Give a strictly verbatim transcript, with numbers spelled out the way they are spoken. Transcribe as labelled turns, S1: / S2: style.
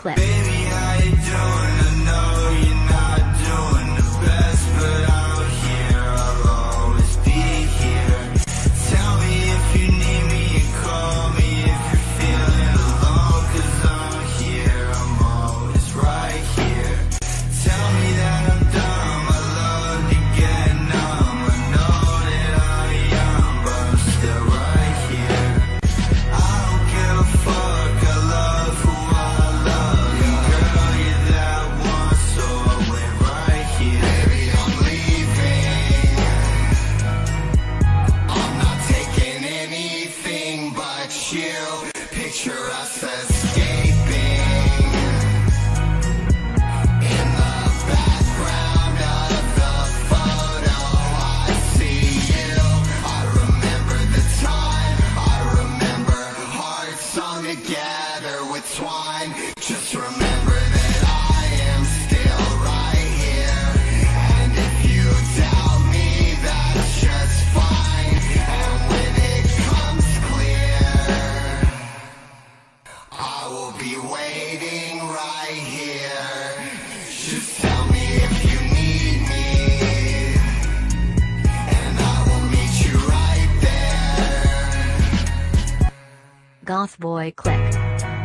S1: clip.
S2: Baby, how you doing? I know you're not doing the best, but out here I'll always be here. Tell me if you need me and call me if you're feeling alone, 'cause I'm here, I'm always right here. Tell me that I'm dumb, I love to get numb. I know that I'm young, but I'm still right here. I don't give a fuck, I love who I love. And girl, you're that one, so I went right here. Baby, I'm leaving, I'm not taking anything but you. Picture us escaping in the background of the photo. I see you, I remember the time, I remember hearts sung together with twine. Just remember that I am still right here, and if you doubt me, that's just fine. And when it comes clear, I will be waiting right here. Just tell me if you need me, and I will meet you right there.
S1: Goth boy clip.